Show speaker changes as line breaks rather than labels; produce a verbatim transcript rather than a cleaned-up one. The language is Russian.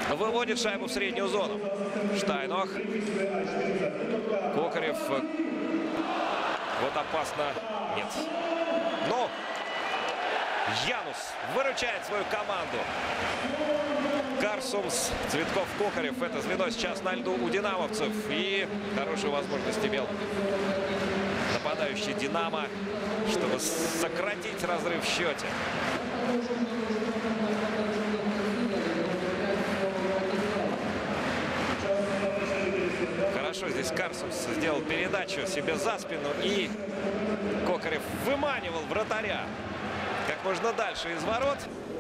выводит шайбу в среднюю зону. Штайнох. Кокарев. Вот опасно. Нет. Но Янус выручает свою команду. Карсумс, Цветков, Кокарев. Это звено сейчас на льду у динамовцев. И хорошую возможность имел нападающий «Динамо», чтобы сократить разрыв в счете. Хорошо здесь Карсумс сделал передачу себе за спину. И Кокарев выманивал вратаря как можно дальше из ворот.